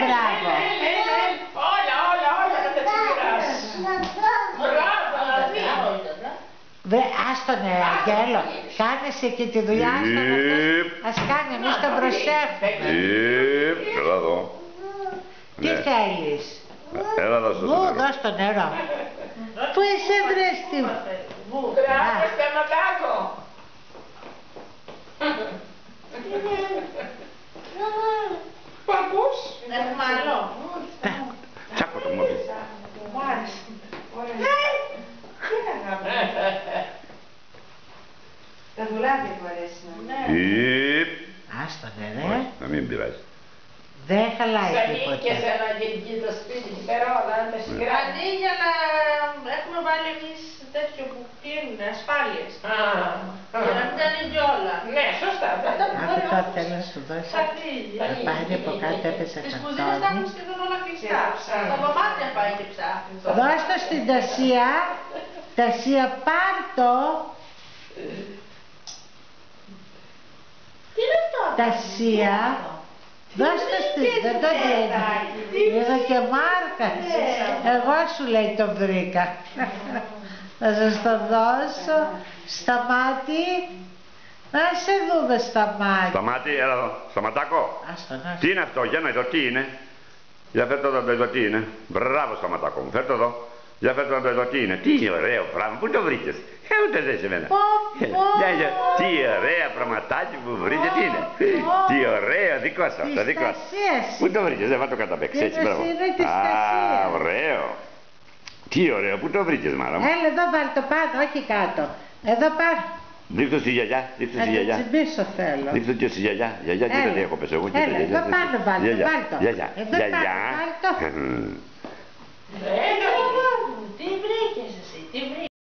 μπράβο. Όλα να τα τσιμπηράς. Μπράβο, Βρε, άστον Αγγέλο, κάνε εσύ και τη δουλειά, άστον αυτός, ας κάνει, εμείς τον προσέχουμε. Έλα εδώ. Τι θέλεις? Έλα εδώ στο Μου δώσ' το νερό. Πού είσαι βρες τι... Μπράβο, Σταματάκο. Παππούς. Έχουμε άλλο. Τσάκο το μόβι. Μου άρεσε. Τα δουλάδια που αρέσει να Άστον ρε. Να μην πειράζει. Δεν χαλάει τίποτα. Σανίκες ένα γενική το σπίτι, πέρα όλα, τα συγκράτια. Αντί για να έχουμε βάλει εμείς τέτοιο που κλείνουν, ασφάλειες. Για να μην τα ανοίγει όλα. Ναι, σωστά. Αυτό θέλω να σου δώσω. Θα φύγει. Θα πάρει από κάτω, έπεσε Τις κουζίνες τα έχουν καρτόνι. σχεδόν όλα κλειστά. Τα δωμάτια πάει και ψάχνει. Δώσ' το στην Τασία. Τασία, πάρ' το. Τι είναι αυτό? Τασία. Δώσ' το στην... Δεν το δίνει. Είδα και μάρκα. Εγώ σου λέει το βρήκα. Θα σας το δώσω. Σταμάτη. Να σε δούμε Σταμάτη. Σταμάτη, έλα εδώ. Σταματάκο. Άστον, άστον. Τι είναι αυτό, για να δω τι είναι. Για φέρ' το εδώ, τι είναι. Μπράβο Σταματάκο μου, φέρ' το εδώ. Για φέρ' το εδώ, τι είναι. Τι ωραίο πράγμα, πού το βρήκες. Ούτε δεν σε μένα. Τι ωραία πραγματάκι που βρήκε, τι είναι. Τι ωραίο, δικό σου αυτό, δικό σου. Πού το βρήκες, δεν θα το καταπέξεις έτσι, μπράβο. Α, ωραίο. Τι ωραίο, πού το βρήκες μάλλον. Έλα εδώ βάλ' το πάνω, όχι κάτω. Εδώ πάρ'. Δείξτε στη γιαγιά, δείξτε στη Να το γιαγιά. τσιμπήσω θέλω. Δείξτε και στη γιαγιά. Γιαγιά, κοίτα τι έχω πέσει εγώ. Έλα, εδώ πάνω βάλ' το, βάλ' το. Γιαγιά, Εδώ πάνω, γιαγιά. βάλ' το.